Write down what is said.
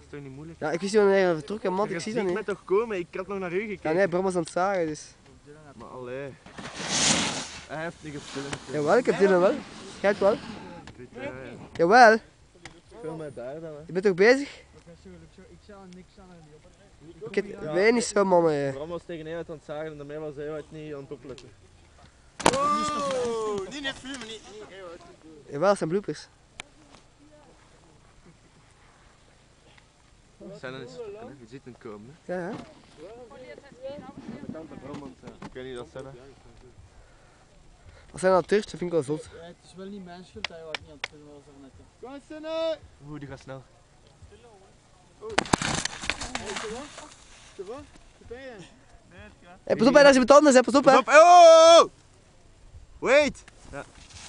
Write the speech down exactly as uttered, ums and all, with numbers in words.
is toch niet moeilijk? Ja, ik wist niet wanneer hij vertrokken, man, ik zie dat niet. niet. Ik ben toch komen, ik had nog naar u gekeken. Ja, nee, Bram was aan het zagen, dus. Maar allee. Hij heeft niet gefilmd. Jawel, ik heb dit wel. Jij het wel? Ik weet het, ja. Jawel. Film mij daar dan, hè. Je bent toch bezig? Ik zou niks aan Ik heb wij niet zo, man. Bram was tegen hij aan het zagen en daarmee was hij uit niet aan het opletten. Oh, niet net filmen, niet. Jawel, het zijn bloopers. Zijn er eens, je ziet hem komen. Ja, ja. Ik weet niet dat zijn. Als hij nou turft, dat vind ik wel zot. Ja, het is wel niet mijn schuld dat je wat niet aan het filmen was daarnet. Kom eens, Senne! Oeh, die gaat snel. Zo wat? Wat ben je? Hey, pas op, hij daar is iemand anders, hè, pas op, hè. Pas op, oh! Wait! Ja.